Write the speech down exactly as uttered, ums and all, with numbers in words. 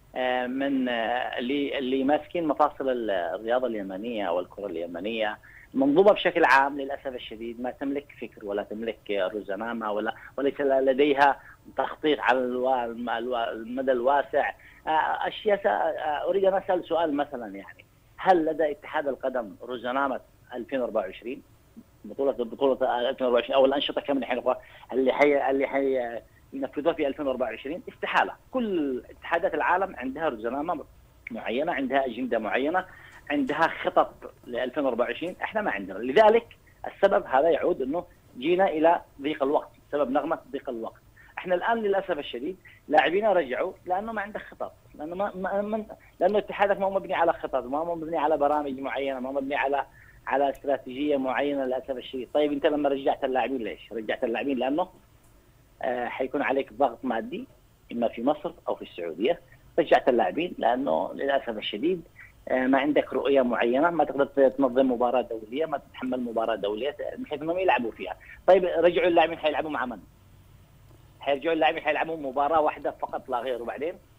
من اللي اللي ماسكين مفاصل الرياضه اليمنيه او الكره اليمنيه. المنظومه بشكل عام للاسف الشديد ما تملك فكر ولا تملك رزنامه ولا وليس لديها تخطيط على المدى الواسع. اشياء اريد ان اسال سؤال مثلا، يعني هل لدى اتحاد القدم رزنامه ألفين وأربعة وعشرين بطوله بطوله ألفين وأربعة وعشرين او الانشطه كامله حين اللي حي اللي حي ينفذوها في ألفين وأربعة وعشرين؟ استحاله. كل اتحادات العالم عندها رزنامه معينه، عندها اجنده معينه، عندها خطط ل ألفين وأربعة وعشرين، احنا ما عندنا. لذلك السبب هذا يعود انه جينا الى ضيق الوقت، سبب نغمه ضيق الوقت. احنا الان للاسف الشديد لاعبينا رجعوا لانه ما عندك خطط، لانه ما, ما من لانه اتحادك ما هو مبني على خطط، ما هو مبني على برامج معينه، ما هو مبني على على استراتيجيه معينه للاسف الشديد. طيب انت لما رجعت اللاعبين ليش؟ رجعت اللاعبين لانه آه حيكون عليك ضغط مادي اما في مصر او في السعوديه. رجعت اللاعبين لانه للاسف الشديد آه ما عندك رؤيه معينه، ما تقدر تنظم مباراه دوليه، ما تتحمل مباراه دوليه بحيث انهم يلعبوا فيها. طيب رجعوا اللاعبين حيلعبوا مع من؟ حيرجعوا اللاعبين حيلعبوا مباراه واحده فقط لا غير، وبعدين